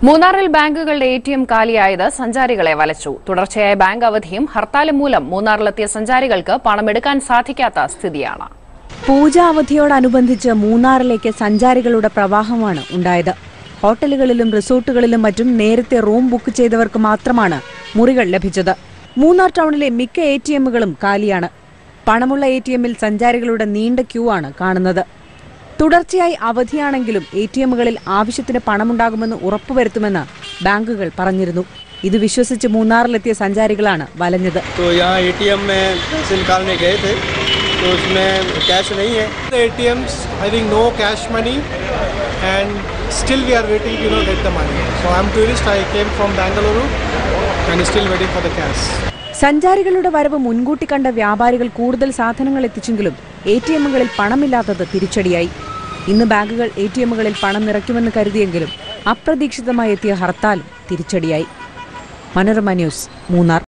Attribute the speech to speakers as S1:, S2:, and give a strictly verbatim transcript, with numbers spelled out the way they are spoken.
S1: മൂന്നാറിൽ ബാങ്കുകളുടെ A T M കാലിയായത് സഞ്ചാരികളെ വലച്ചു. തുടർച്ചയായ ബാങ്ക് അവധിയും ഹർത്താലും മൂലം മൂന്നാറിലെത്തിയ സഞ്ചാരികൾക്ക് പണമെടുക്കാൻ സാധിക്കാത്ത സ്ഥിതിയാണ്.
S2: പൂജ അവധിയോടനുബന്ധിച്ച് മൂന്നാറിലേക്ക് സഞ്ചാരികളുടെ പ്രവാഹമാണ് ഉണ്ടായത്. ഹോട്ടലുകളിലും റിസോർട്ടുകളിലും മറ്റും നേരത്തെ റൂം ബുക്ക് ചെയ്തവർക്ക് മാത്രമാണ് മുറികൾ ലഭിച്ചത്. മൂന്നാർ ടൗണിലെ മിക്ക A T Mകളും കാലിയാണ്. പണമുള്ള A T Mൽ സഞ്ചാരികളുടെ നീണ്ട ക്യൂ ആണ് കാണുന്നത്. തുടർച്ചയായി അവധിയാണെങ്കിലും A T Mകളിൽ ആവശ്യത്തിന് പണമുണ്ടാകുമെന്ന് ഉറപ്പുവരുത്തുമെന്ന് ബാങ്കുകൾ പറഞ്ഞിരുന്നു. ഇത് വിശ്വസിച്ച് മൂന്നാറിലെത്തിയ സഞ്ചാരികളാണ് വലഞ്ഞത്.
S3: A T Ms having no cash money and still we are waiting to you know get the money. So I'm tourist. I came from Bangalore and still waiting for the cash.
S2: സഞ്ചാരികളുടെ വരവ് മുൻകൂട്ടി കണ്ട വ്യാപാരികൾ കൂടുതൽ സാധനങ്ങൾ എത്തിച്ചെങ്കിലും A T Mകളിൽ പണമില്ലാത്തത് തിരിച്ചടിയായി. ഇന്ന് ബാങ്കുകൾ A T Mകളിൽ പണം നിറയ്ക്കുമെന്ന് കരുതിയെങ്കിലും അപ്രതീക്ഷിതമായി എത്തിയ ഹർത്താൽ തിരിച്ചടിയായി. മനോരമ ന്യൂസ്, മൂന്നാർ.